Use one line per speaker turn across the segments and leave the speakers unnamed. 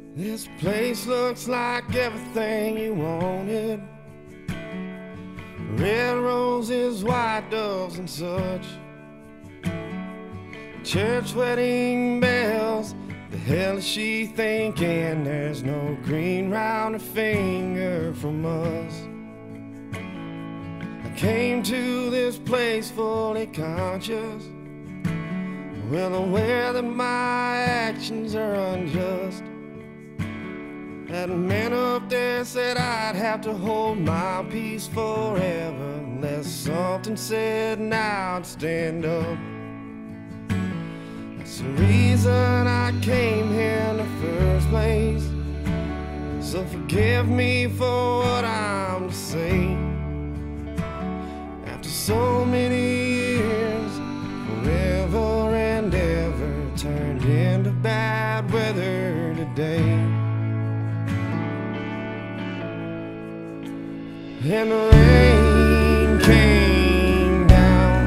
This place looks like everything you wanted. Red roses, white doves and such. Church wedding bells. The hell is she thinking? There's no green round her finger from us. I came to this place fully conscious, well aware that my actions are unjust. That man up there said I'd have to hold my peace forever unless something said now I'd stand up. That's the reason I came here in the first place. So forgive me for what I'm to say. After so many years, forever and ever turned into bad weather today. And the rain came down,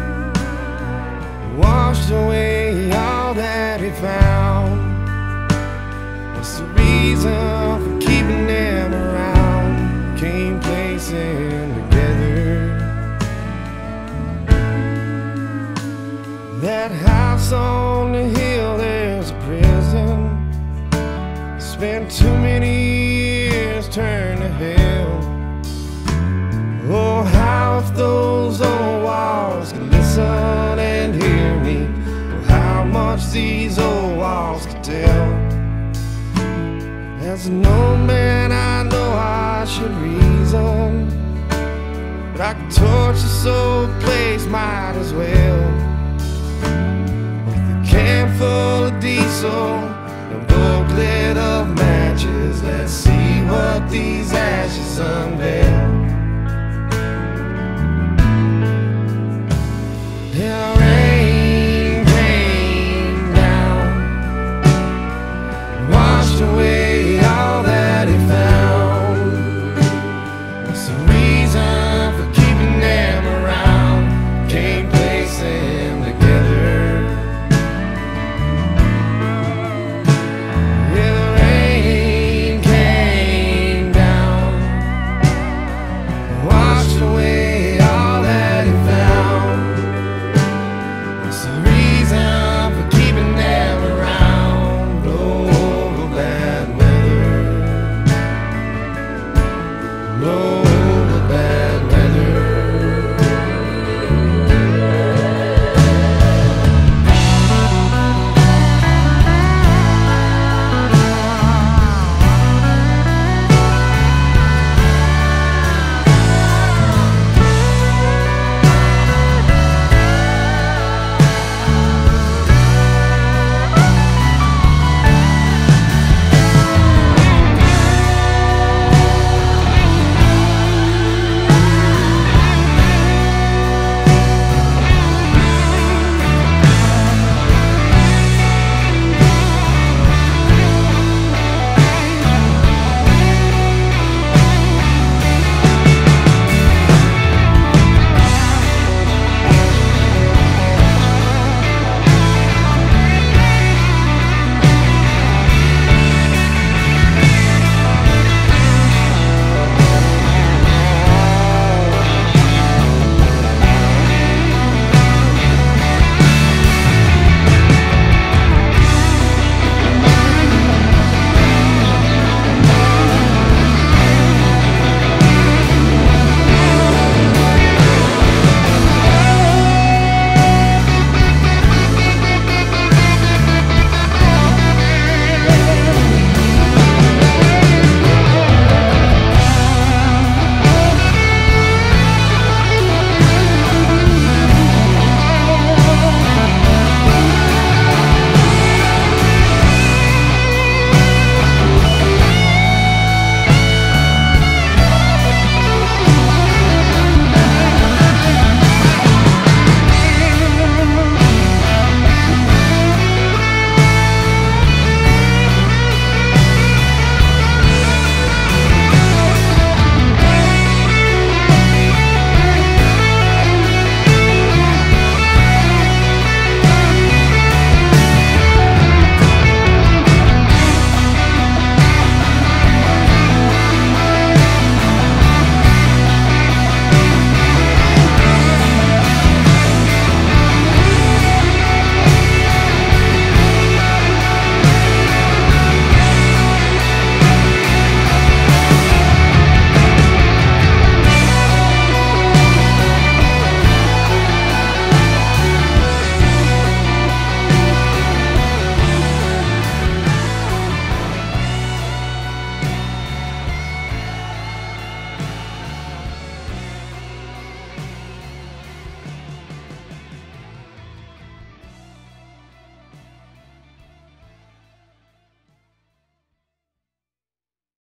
washed away all that he found. What's the reason for keeping them around? Came placing together. That house on the hill, there's a prison. Spent too many years turned to hell. Oh, how if those old walls could listen and hear me. Oh, how much these old walls could tell. As an old man, I know I should reason, but I could torch this old place, might as well. With a can full of diesel, a booklet of matches, let's see what these ashes unveil.